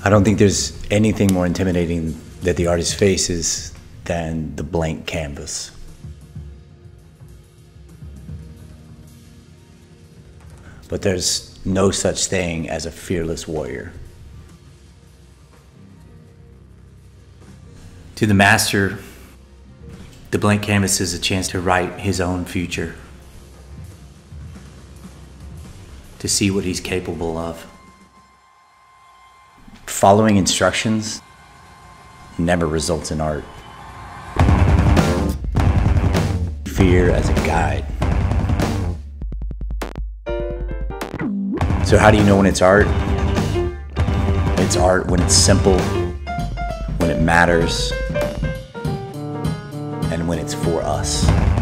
I don't think there's anything more intimidating that the artist faces than the blank canvas. But there's no such thing as a fearless warrior. To the master, the blank canvas is a chance to write his own future, to see what he's capable of. Following instructions never results in art. Fear as a guide. So how do you know when it's art? It's art when it's simple, when it matters, and when it's for us.